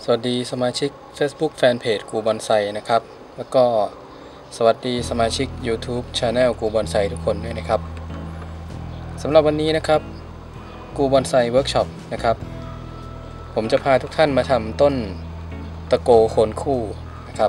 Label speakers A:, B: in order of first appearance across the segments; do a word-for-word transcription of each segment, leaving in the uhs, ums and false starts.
A: สวัสดีสมาชิก Facebook Fanpage กูบอนไซนะครับแล้วก็สวัสดีสมาชิก YouTube Channel กูบอนไซทุกคนด้วยนะครับสำหรับวันนี้นะครับกูบอนไซเวิร์กช็อปนะครับผมจะพาทุกท่านมาทำต้นตะโกโคนคู่นะครับ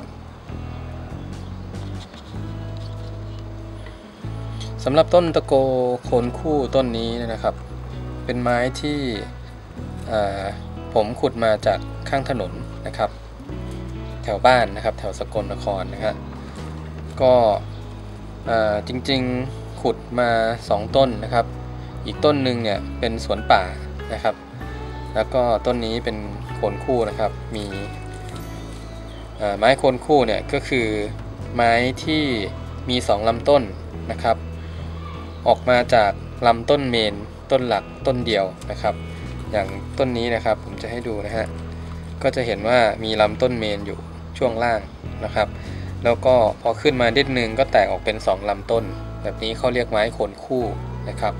A: สำหรับต้นตะโกโคนคู่ต้นนี้นะครับเป็นไม้ที่ผมขุดมาจากข้างถนนนะครับแถวบ้านนะครับแถวสกลนครนะครับก็จริงๆขุดมาสองต้นนะครับอีกต้นหนึ่งเนี่ยเป็นสวนป่านะครับแล้วก็ต้นนี้เป็นโคนคู่นะครับมีไม้โคนคู่เนี่ยก็คือไม้ที่มีสองลำต้นนะครับออกมาจากลำต้นเมนต้นหลักต้นเดียวนะครับอย่างต้นนี้นะครับผมจะให้ดูนะฮะก็จะเห็นว่ามีลำต้นเมนอยู่ช่วงล่างนะครับแล้วก็พอขึ้นมานิดนึงก็แตกออกเป็นสองลำต้นแบบนี้เขาเรียกไม้โคนคู่นะครับ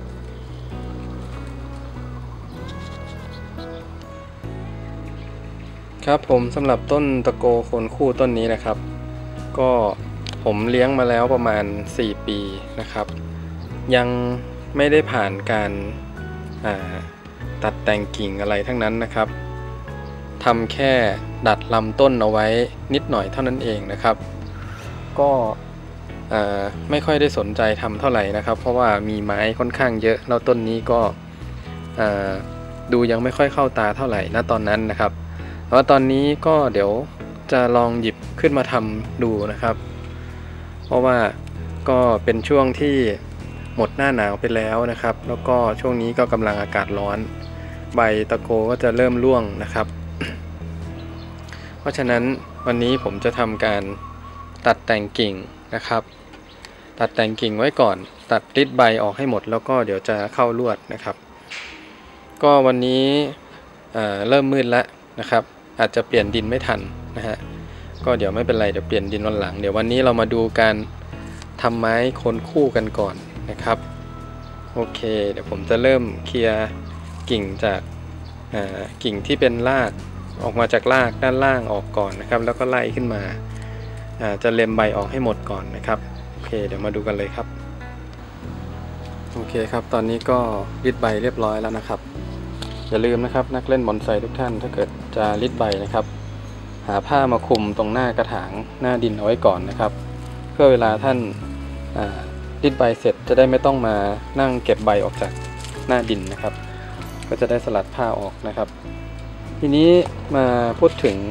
A: ครับผมสำหรับต้นตะโกโคนคู่ต้นนี้นะครับก็ผมเลี้ยงมาแล้วประมาณสี่ปีนะครับยังไม่ได้ผ่านการตัดแต่งกิ่งอะไรทั้งนั้นนะครับทำแค่ดัดลำต้นเอาไว้นิดหน่อยเท่านั้นเองนะครับก็ไม่ค่อยได้สนใจทำเท่าไหร่นะครับเพราะว่ามีไม้ค่อนข้างเยอะแล้วต้นนี้ก็ดูยังไม่ค่อยเข้าตาเท่าไหร่ณตอนนั้นนะครับแต่ว่าตอนนี้ก็เดี๋ยวจะลองหยิบขึ้นมาทำดูนะครับเพราะว่าก็เป็นช่วงที่หมดหน้าหนาวไปแล้วนะครับแล้วก็ช่วงนี้ก็กำลังอากาศร้อนใบตะโกก็จะเริ่มร่วงนะครับเพราะฉะนั้นวันนี้ผมจะทำการตัดแต่งกิ่งนะครับตัดแต่งกิ่งไว้ก่อนตัดริดใบออกให้หมดแล้วก็เดี๋ยวจะเข้าลวดนะครับก็วันนี้เอ่อเริ่มมืดแล้วนะครับอาจจะเปลี่ยนดินไม่ทันนะฮะก็เดี๋ยวไม่เป็นไรเดี๋ยวเปลี่ยนดินวันหลังเดี๋ยววันนี้เรามาดูการทำไม้โคนคู่กันก่อนนะครับโอเคเดี๋ยวผมจะเริ่มเคลียร์กิ่งจากกิ่งที่เป็นรากออกมาจากรากด้านล่างออกก่อนนะครับแล้วก็ไล่ขึ้นมาจะเล็มใบออกให้หมดก่อนนะครับโอเคเดี๋ยวมาดูกันเลยครับโอเคครับตอนนี้ก็ริดใบเรียบร้อยแล้วนะครับอย่าลืมนะครับนักเล่นบอนไซทุกท่านถ้าเกิดจะริดใบนะครับหาผ้ามาคลุมตรงหน้ากระถางหน้าดินเอาไว้ก่อนนะครับเพื่อเวลาท่านริดใบเสร็จจะได้ไม่ต้องมานั่งเก็บใบออกจากหน้าดินนะครับก็จะได้สลัดผ้าออกนะครับทีนี้มาพูดถึง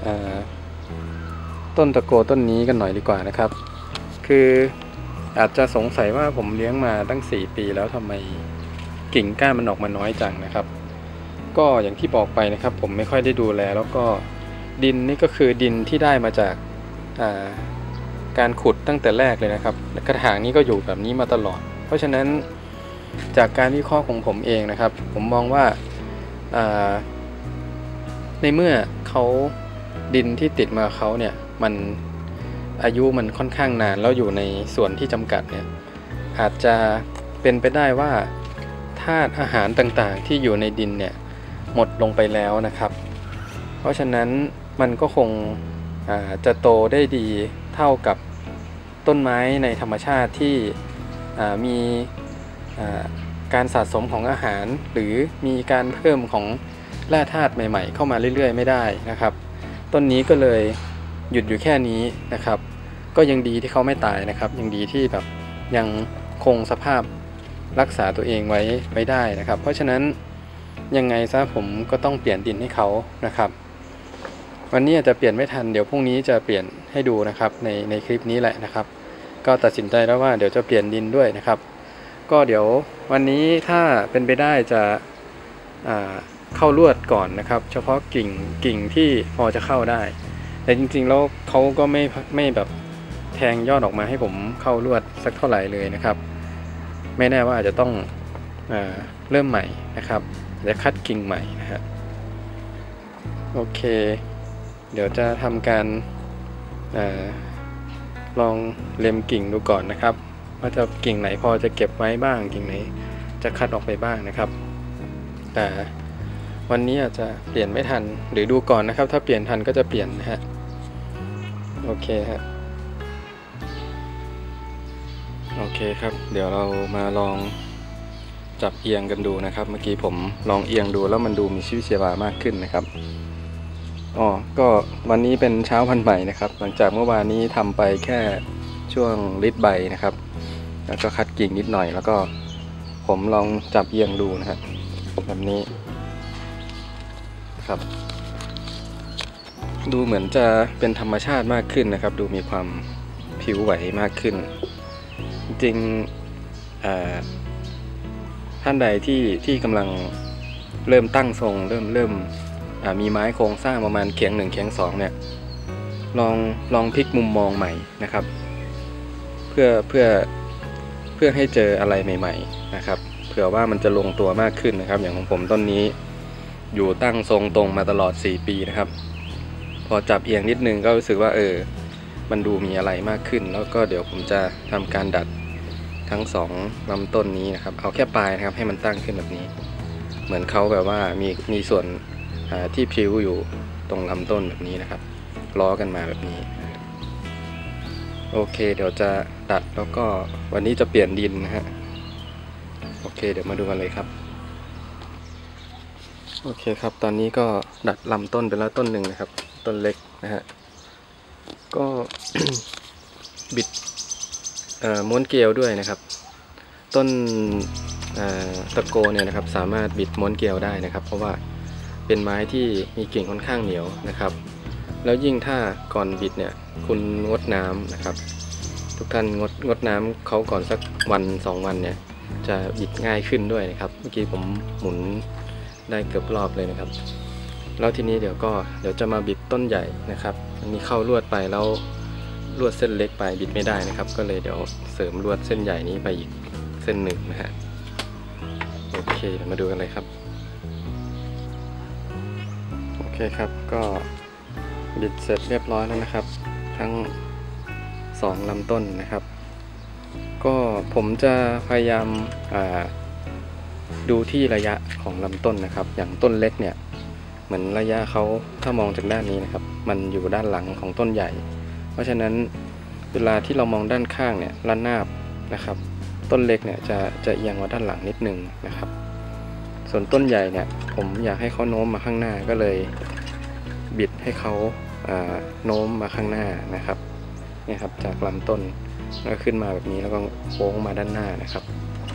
A: ต้นตะโกต้นนี้กันหน่อยดีกว่านะครับคืออาจจะสงสัยว่าผมเลี้ยงมาตั้งสี่ปีแล้วทำไมกิ่งก้านมันออกมาน้อยจังนะครับก็อย่างที่บอกไปนะครับผมไม่ค่อยได้ดูแลแล้วก็ดินนี่ก็คือดินที่ได้มาจากการขุดตั้งแต่แรกเลยนะครับกระถางนี้ก็อยู่แบบนี้มาตลอดเพราะฉะนั้นจากการวิเคราะห์ของผมเองนะครับผมมองว่าในเมื่อเขาดินที่ติดมาเขาเนี่ยมันอายุมันค่อนข้างนานแล้วอยู่ในส่วนที่จำกัดเนี่ยอาจจะเป็นไปได้ว่าธาตุอาหารต่างๆที่อยู่ในดินเนี่ยหมดลงไปแล้วนะครับเพราะฉะนั้นมันก็คงจะโตได้ดีเท่ากับต้นไม้ในธรรมชาติที่มีการสะสมของอาหารหรือมีการเพิ่มของแร่ธาตุใหม่ๆเข้ามาเรื่อยๆไม่ได้นะครับต้นนี้ก็เลยหยุดอยู่แค่นี้นะครับก็ยังดีที่เขาไม่ตายนะครับยังดีที่แบบยังคงสภาพรักษาตัวเองไว้ไว้ได้นะครับเพราะฉะนั้นยังไงซะผมก็ต้องเปลี่ยนดินให้เขานะครับวันนี้อาจจะเปลี่ยนไม่ทันเดี๋ยวพรุ่งนี้จะเปลี่ยนให้ดูนะครับในในคลิปนี้แหละนะครับก็ตัดสินใจแล้วว่าเดี๋ยวจะเปลี่ยนดินด้วยนะครับก็เดี๋ยววันนี้ถ้าเป็นไปได้จะเข้าลวดก่อนนะครับเฉพาะกิ่งกิ่งที่พอจะเข้าได้แต่จริงๆแล้วเขาก็ไม่ไม่แบบแทงยอดออกมาให้ผมเข้าลวดสักเท่าไหร่เลยนะครับไม่แน่ว่าอาจจะต้องเอ่อเริ่มใหม่นะครับจะคัดกิ่งใหม่นะฮะโอเคเดี๋ยวจะทำการเอ่อลองเล็มกิ่งดูก่อนนะครับว่าจะกิ่งไหนพอจะเก็บไว้บ้างกิ่งไหนจะคัดออกไปบ้างนะครับแต่วันนี้อาจจะเปลี่ยนไม่ทันหรือดูก่อนนะครับถ้าเปลี่ยนทันก็จะเปลี่ยนนะฮะโอเคฮะโอเคครับเดี๋ยวเรามาลองจับเอียงกันดูนะครับเมื่อกี้ผมลองเอียงดูแล้วมันดูมีชีวิตชีวามากขึ้นนะครับอ๋อก็วันนี้เป็นเช้าวันใหม่นะครับหลังจากเมื่อวานนี้ทำไปแค่ช่วงริดใบนะครับแล้วก็คัดกิ่งนิดหน่อยแล้วก็ผมลองจับเอียงดูนะฮะแบบนี้ครับดูเหมือนจะเป็นธรรมชาติมากขึ้นนะครับดูมีความผิวไหวมากขึ้นจริงๆท่านใดที่ที่กำลังเริ่มตั้งทรงเริ่มเริ่มมีไม้โครงสร้างประมาณเขียงหนึ่งเขียงสองเนี่ยลองลองพลิกมุมมองใหม่นะครับเพื่อเพื่อเพื่อให้เจออะไรใหม่ๆนะครับเผื่อว่ามันจะลงตัวมากขึ้นนะครับอย่างของผมต้นนี้อยู่ตั้งทรงตรงมาตลอดสี่ปีนะครับพอจับเอียงนิดนึงก็รู้สึกว่าเออมันดูมีอะไรมากขึ้นแล้วก็เดี๋ยวผมจะทำการดัดทั้งสองลำต้นนี้นะครับเอาแค่ปลายนะครับให้มันตั้งขึ้นแบบนี้เหมือนเขาแบบว่ามีมีส่วนที่พลิ้วอยู่ตรงลำต้นแบบนี้นะครับล้อกันมาแบบนี้โอเคเดี๋ยวจะดัดแล้วก็วันนี้จะเปลี่ยนดินนะฮะโอเคเดี๋ยวมาดูกันเลยครับโอเคครับตอนนี้ก็ดัดลำต้นไปแล้วต้นหนึ่งนะครับต้นเล็กนะฮะก็ บิดม้วนเกลียวด้วยนะครับต้นตะโกเนี่ยนะครับสามารถบิดม้วนเกลียวได้นะครับเพราะว่าเป็นไม้ที่มีกิ่งค่อนข้างเหนียวนะครับแล้วยิ่งถ้าก่อนบิดเนี่ยคุณงดน้ำนะครับทุกท่านงดงดน้ำเขาก่อนสักวันสองวันเนี่ยจะบิดง่ายขึ้นด้วยนะครับเมื่อกี้ผมหมุนได้เกือบรอบเลยนะครับแล้วทีนี้เดี๋ยวก็เดี๋ยวจะมาบิดต้นใหญ่นะครับอันนี้เข้าลวดไปแล้วลวดเส้นเล็กไปบิดไม่ได้นะครับก็เลยเดี๋ยวเสริมลวดเส้นใหญ่นี้ไปอีกเส้นหนึ่งนะฮะโอเคเดี๋ยวมาดูกันเลยครับโอเคครับก็บิดเสร็จเรียบร้อยแล้วนะครับทั้งสองลำต้นนะครับก็ผมจะพยายามดูที่ระยะของลำต้นนะครับอย่างต้นเล็กเนี่ยเหมือนระยะเขาถ้ามองจากด้านนี้นะครับมันอยู่ด้านหลังของต้นใหญ่เพราะฉะนั้นเวลาที่เรามองด้านข้างเนี่ยระนาบนะครับต้นเล็กเนี่ยจะจะเอียงมาด้านหลังนิดนึงนะครับส่วนต้นใหญ่เนี่ยผมอยากให้เขาโน้มมาข้างหน้าก็เลยบิดให้เขาโน้มมาข้างหน้านะครับนี่ครับจากลำต้นแล้วขึ้นมาแบบนี้แล้วก็โค้งมาด้านหน้านะครับ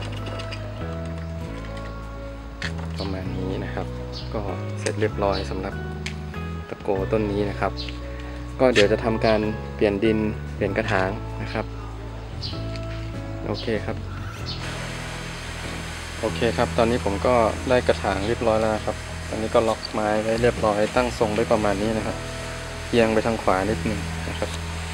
A: ประมาณนี้นะครับก็เสร็จเรียบร้อยสำหรับตะโกต้นนี้นะครับก็เดี๋ยวจะทำการเปลี่ยนดินเปลี่ยนกระถางนะครับโอเคครับโอเคครับตอนนี้ผมก็ได้กระถางเรียบร้อยแล้วครับตอนนี้ก็ล็อกไม้ไว้เรียบร้อยตั้งทรงได้ประมาณนี้นะครับเอียงไปทางขวานิดนึงนะครับ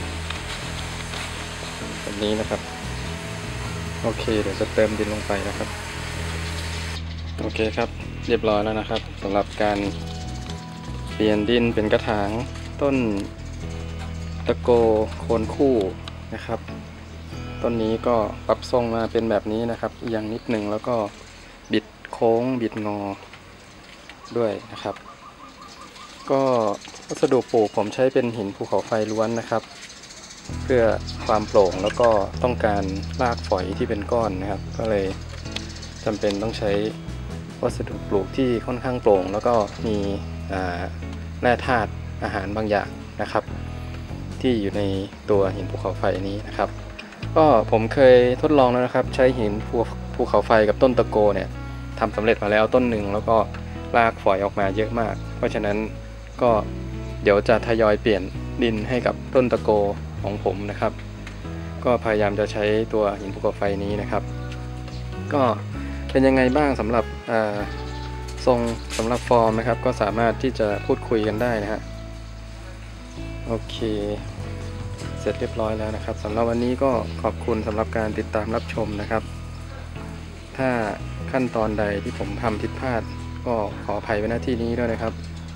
A: แบบนี้นะครับโอเคเดี๋ยวจะเติมดินลงไปนะครับโอเคครับเรียบร้อยแล้วนะครับสำหรับการเปลี่ยนดินเป็นกระถางต้นตะโกโคนคู่นะครับต้นนี้ก็ปรับทรงมาเป็นแบบนี้นะครับเอียงนิดนึงแล้วก็บิดโค้งบิดงอด้วยนะครับก็วัสดุปลูกผมใช้เป็นหินภูเขาไฟล้วนนะครับเพื่อความโปร่งแล้วก็ต้องการรากฝอยที่เป็นก้อนนะครับก็เลยจำเป็นต้องใช้วัสดุปลูกที่ค่อนข้างโปร่งแล้วก็มีแร่ธาตุอาหารบางอย่างนะครับที่อยู่ในตัวหินภูเขาไฟนี้นะครับก็ผมเคยทดลองแล้วนะครับใช้หินภูภูเขาไฟกับต้นตะโกเนี่ยทำสำเร็จมาแล้วต้นหนึ่งแล้วก็รากฝอยออกมาเยอะมากเพราะฉะนั้นก็เดี๋ยวจะทยอยเปลี่ยนดินให้กับต้นตะโกของผมนะครับก็พยายามจะใช้ตัวหินภูเขาไฟนี้นะครับก็เป็นยังไงบ้างสำหรับทรงสำหรับฟอร์มนะครับก็สามารถที่จะพูดคุยกันได้นะฮะโอเคเสร็จเรียบร้อยแล้วนะครับสำหรับวันนี้ก็ขอบคุณสำหรับการติดตามรับชมนะครับถ้าขั้นตอนใดที่ผมทำผิดพลาดก็ขออภัยไว้ณที่นี้ด้วยนะครับ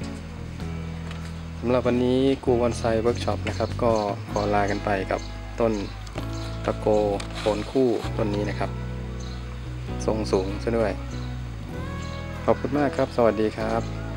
A: สำหรับวันนี้กูบอนไซเวิร์กช็อปนะครับก็ขอลากันไปกับต้นตะโกโคนคู่ต้นนี้นะครับทรงสูงซะด้วยขขอบคุณมากครับสวัสดีครับ